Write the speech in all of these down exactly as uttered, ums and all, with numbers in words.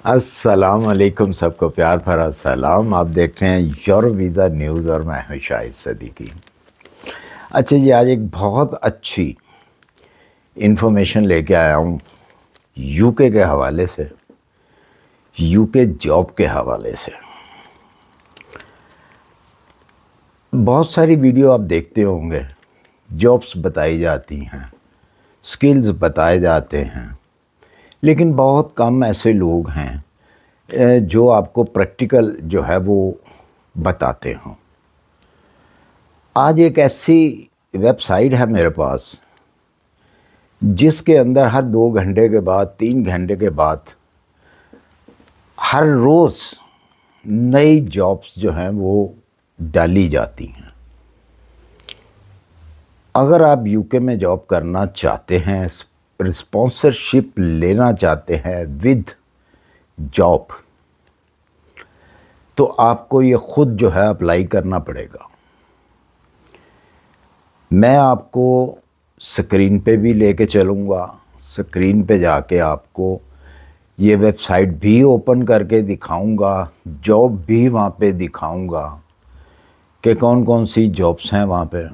अस्सलाम वालेकुम, सबको प्यार भरा सलाम। आप देख रहे हैं यूरोप वीज़ा न्यूज़ और मैं हूं शाहिद सदीकी। अच्छा जी, आज एक बहुत अच्छी इन्फॉर्मेशन लेके आया हूं यूके के हवाले से, यूके जॉब के हवाले से। बहुत सारी वीडियो आप देखते होंगे, जॉब्स बताई जाती हैं, स्किल्स बताए जाते हैं, लेकिन बहुत कम ऐसे लोग हैं जो आपको प्रैक्टिकल जो है वो बताते हों। आज एक ऐसी वेबसाइट है मेरे पास जिसके अंदर हर दो घंटे के बाद, तीन घंटे के बाद हर रोज़ नई जॉब्स जो हैं वो डाली जाती हैं। अगर आप यूके में जॉब करना चाहते हैं, स्पॉन्सरशिप लेना चाहते हैं विद जॉब, तो आपको ये ख़ुद जो है अप्लाई करना पड़ेगा। मैं आपको स्क्रीन पे भी लेके चलूँगा, स्क्रीन पे जाके आपको ये वेबसाइट भी ओपन करके दिखाऊँगा, जॉब भी वहाँ पे दिखाऊँगा कि कौन कौन सी जॉब्स हैं वहाँ पे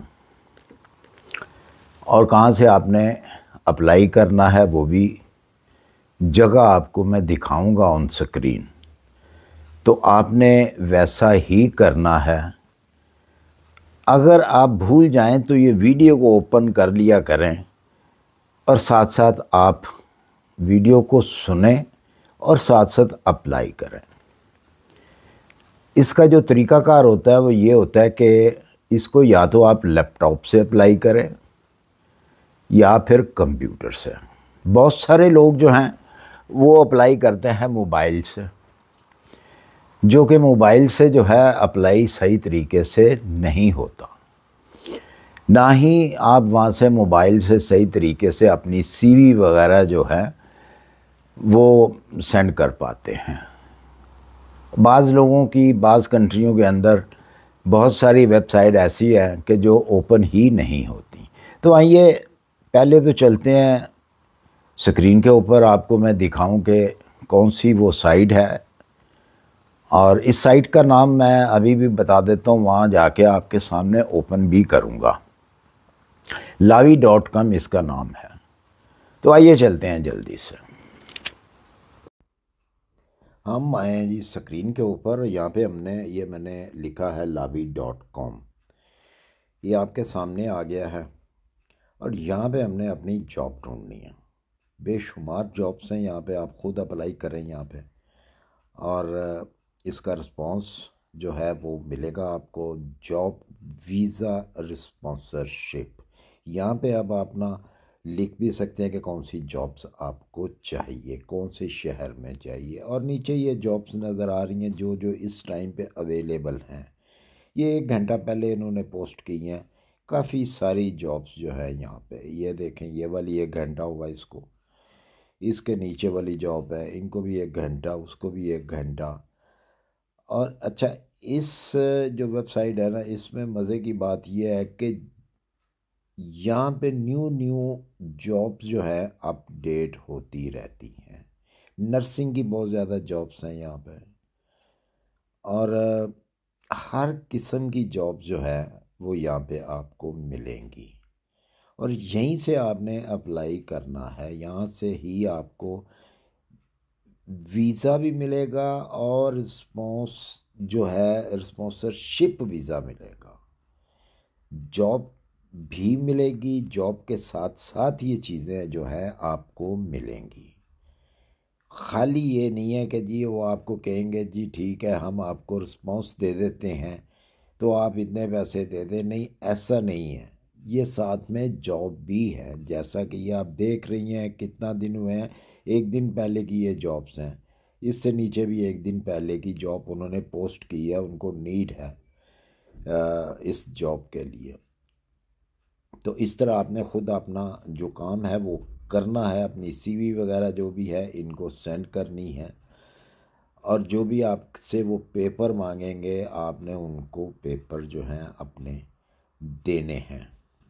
और कहाँ से आपने अप्लाई करना है, वो भी जगह आपको मैं दिखाऊँगा ऑन स्क्रीन। तो आपने वैसा ही करना है। अगर आप भूल जाएं तो ये वीडियो को ओपन कर लिया करें और साथ साथ आप वीडियो को सुनें और साथ साथ अप्लाई करें। इसका जो तरीक़ाकार होता है वो ये होता है कि इसको या तो आप लैपटॉप से अप्लाई करें या फिर कंप्यूटर से। बहुत सारे लोग जो हैं वो अप्लाई करते हैं मोबाइल से, जो कि मोबाइल से जो है अप्लाई सही तरीके से नहीं होता। ना ही आप वहाँ से मोबाइल से सही तरीके से अपनी सीवी वगैरह जो है वो सेंड कर पाते हैं। बाज़ लोगों की, बाज़ कंट्रियों के अंदर बहुत सारी वेबसाइट ऐसी है कि जो ओपन ही नहीं होती। तो आइए पहले तो चलते हैं स्क्रीन के ऊपर, आपको मैं दिखाऊं कि कौन सी वो साइट है। और इस साइट का नाम मैं अभी भी बता देता हूँ, वहाँ जाके आपके सामने ओपन भी करूँगा। लावी डॉट कॉम इसका नाम है। तो आइए चलते हैं जल्दी से। हम आए हैं जी स्क्रीन के ऊपर। यहाँ पे हमने ये मैंने लिखा है लावी डॉट कॉम, ये आपके सामने आ गया है। और यहाँ पे हमने अपनी जॉब ढूंढनी है। बेशुमार जॉब्स हैं यहाँ पे, आप ख़ुद अप्लाई करें यहाँ पे और इसका रिस्पांस जो है वो मिलेगा आपको। जॉब वीज़ा रिस्पॉन्सरशिप, यहाँ पे अब अपना लिख भी सकते हैं कि कौन सी जॉब्स आपको चाहिए, कौन से शहर में चाहिए। और नीचे ये जॉब्स नज़र आ रही हैं जो जो इस टाइम पे अवेलेबल हैं। ये एक घंटा पहले इन्होंने पोस्ट की हैं। काफ़ी सारी जॉब्स जो है यहाँ पे, ये देखें, ये वाली एक घंटा हुआ इसको, इसके नीचे वाली जॉब है, इनको भी एक घंटा, उसको भी एक घंटा। और अच्छा, इस जो वेबसाइट है ना, इसमें मज़े की बात यह है कि यहाँ पे न्यू न्यू जॉब्स जो है अपडेट होती रहती हैं। नर्सिंग की बहुत ज़्यादा जॉब्स हैं यहाँ पे और हर किस्म की जॉब जो है वो यहाँ पे आपको मिलेंगी और यहीं से आपने अप्लाई करना है। यहाँ से ही आपको वीज़ा भी मिलेगा और रिस्पॉन्स जो है रिस्पॉन्सरशिप वीज़ा मिलेगा, जॉब भी मिलेगी। जॉब के साथ साथ ये चीज़ें जो है आपको मिलेंगी। खाली ये नहीं है कि जी वो आपको कहेंगे जी ठीक है हम आपको रिस्पॉन्स दे देते हैं तो आप इतने पैसे दे दें, नहीं, ऐसा नहीं है। ये साथ में जॉब भी है। जैसा कि ये आप देख रही हैं, कितना दिन हुए हैं, एक दिन पहले की ये जॉब्स हैं। इससे नीचे भी एक दिन पहले की जॉब उन्होंने पोस्ट की है, उनको नीड है इस जॉब के लिए। तो इस तरह आपने ख़ुद अपना जो काम है वो करना है, अपनी सीवी वगैरह जो भी है इनको सेंड करनी है और जो भी आपसे वो पेपर मांगेंगे आपने उनको पेपर जो हैं अपने देने हैं।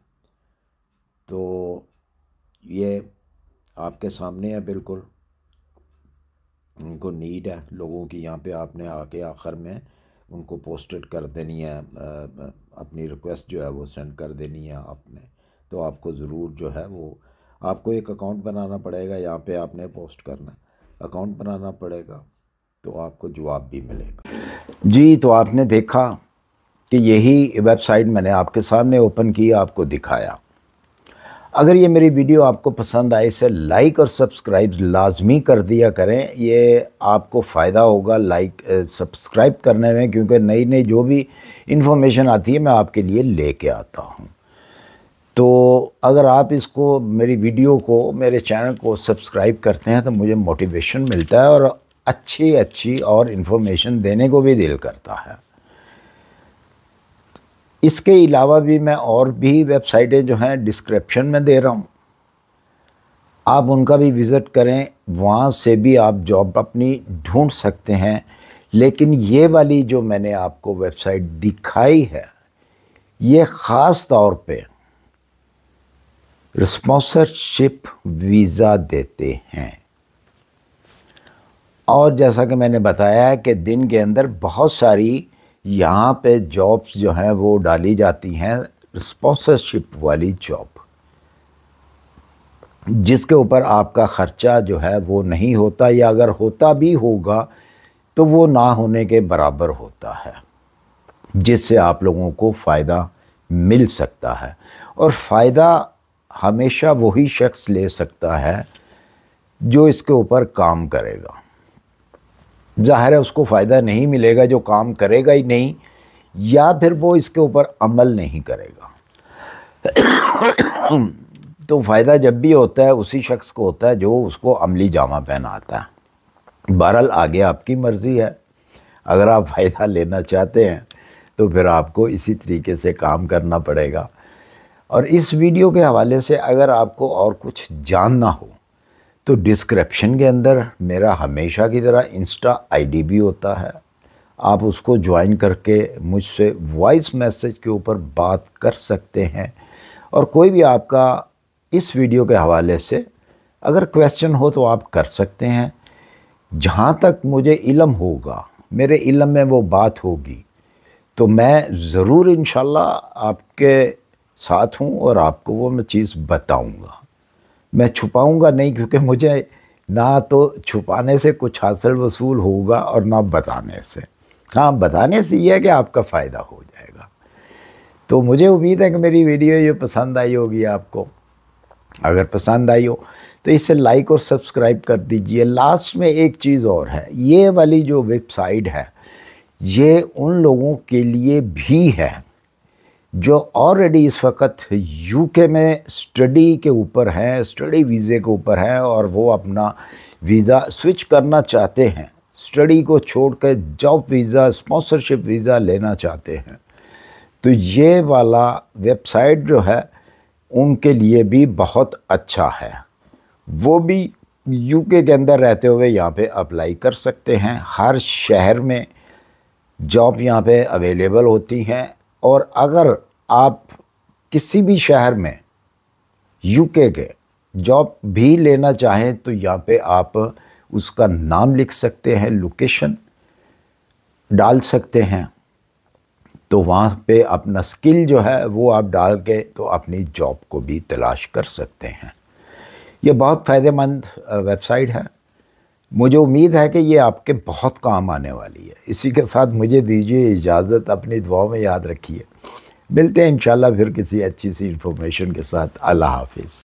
तो ये आपके सामने है बिल्कुल, उनको नीड है लोगों की, यहाँ पे आपने आके आखिर में उनको पोस्टेड कर देनी है, अपनी रिक्वेस्ट जो है वो सेंड कर देनी है आपने। तो आपको ज़रूर जो है वो आपको एक अकाउंट बनाना पड़ेगा, यहाँ पे आपने पोस्ट करना, अकाउंट बनाना पड़ेगा, तो आपको जवाब भी मिलेगा। जी, तो आपने देखा कि यही वेबसाइट मैंने आपके सामने ओपन की, आपको दिखाया। अगर ये मेरी वीडियो आपको पसंद आए इसे लाइक और सब्सक्राइब लाजमी कर दिया करें, ये आपको फ़ायदा होगा लाइक सब्सक्राइब करने में, क्योंकि नई नई जो भी इन्फॉर्मेशन आती है मैं आपके लिए लेके आता हूँ। तो अगर आप इसको मेरी वीडियो को मेरे चैनल को सब्सक्राइब करते हैं तो मुझे मोटिवेशन मिलता है और अच्छी अच्छी और इन्फॉर्मेशन देने को भी दिल करता है। इसके अलावा भी मैं और भी वेबसाइटें जो हैं डिस्क्रिप्शन में दे रहा हूँ, आप उनका भी विज़िट करें, वहाँ से भी आप जॉब अपनी ढूंढ सकते हैं। लेकिन ये वाली जो मैंने आपको वेबसाइट दिखाई है ये ख़ास तौर पे स्पॉन्सरशिप वीज़ा देते हैं। और जैसा कि मैंने बताया है कि दिन के अंदर बहुत सारी यहाँ पे जॉब्स जो हैं वो डाली जाती हैं, स्पॉन्सरशिप वाली जॉब, जिसके ऊपर आपका ख़र्चा जो है वो नहीं होता, या अगर होता भी होगा तो वो ना होने के बराबर होता है, जिससे आप लोगों को फ़ायदा मिल सकता है। और फ़ायदा हमेशा वही शख्स ले सकता है जो इसके ऊपर काम करेगा। ज़ाहिर है उसको फ़ायदा नहीं मिलेगा जो काम करेगा ही नहीं, या फिर वो इसके ऊपर अमल नहीं करेगा। तो फ़ायदा जब भी होता है उसी शख्स को होता है जो उसको अमली जामा पहनाता है। बहरहाल आगे आपकी मर्ज़ी है, अगर आप फ़ायदा लेना चाहते हैं तो फिर आपको इसी तरीके से काम करना पड़ेगा। और इस वीडियो के हवाले से अगर आपको और कुछ जानना हो तो डिस्क्रिप्शन के अंदर मेरा हमेशा की तरह इंस्टा आईडी भी होता है, आप उसको ज्वाइन करके मुझसे वॉइस मैसेज के ऊपर बात कर सकते हैं। और कोई भी आपका इस वीडियो के हवाले से अगर क्वेश्चन हो तो आप कर सकते हैं। जहाँ तक मुझे इल्म होगा, मेरे इल्म में वो बात होगी, तो मैं ज़रूर इंशाल्लाह आपके साथ हूँ और आपको वो मैं चीज़ बताऊँगा। मैं छुपाऊंगा नहीं, क्योंकि मुझे ना तो छुपाने से कुछ हासिल वसूल होगा और ना बताने से। हाँ, बताने से यह है कि आपका फ़ायदा हो जाएगा। तो मुझे उम्मीद है कि मेरी वीडियो ये पसंद आई होगी आपको। अगर पसंद आई हो तो इसे लाइक और सब्सक्राइब कर दीजिए। लास्ट में एक चीज़ और है, ये वाली जो वेबसाइट है ये उन लोगों के लिए भी है जो ऑलरेडी इस वक्त यूके में स्टडी के ऊपर हैं, स्टडी वीज़े के ऊपर हैं, और वो अपना वीज़ा स्विच करना चाहते हैं, स्टडी को छोड़कर जॉब वीज़ा, स्पॉन्सरशिप वीज़ा लेना चाहते हैं। तो ये वाला वेबसाइट जो है उनके लिए भी बहुत अच्छा है। वो भी यूके के अंदर रहते हुए यहाँ पे अप्लाई कर सकते हैं। हर शहर में जॉब यहाँ पे अवेलेबल होती हैं, और अगर आप किसी भी शहर में यूके के जॉब भी लेना चाहें तो यहाँ पे आप उसका नाम लिख सकते हैं, लोकेशन डाल सकते हैं, तो वहाँ पे अपना स्किल जो है वो आप डाल के तो अपनी जॉब को भी तलाश कर सकते हैं। ये बहुत फ़ायदेमंद वेबसाइट है, मुझे उम्मीद है कि ये आपके बहुत काम आने वाली है। इसी के साथ मुझे दीजिए इजाज़त, अपनी दुआओं में याद रखिए। मिलते हैं इंशाल्लाह फिर किसी अच्छी सी इन्फॉर्मेशन के साथ। अल्लाह हाफिज़।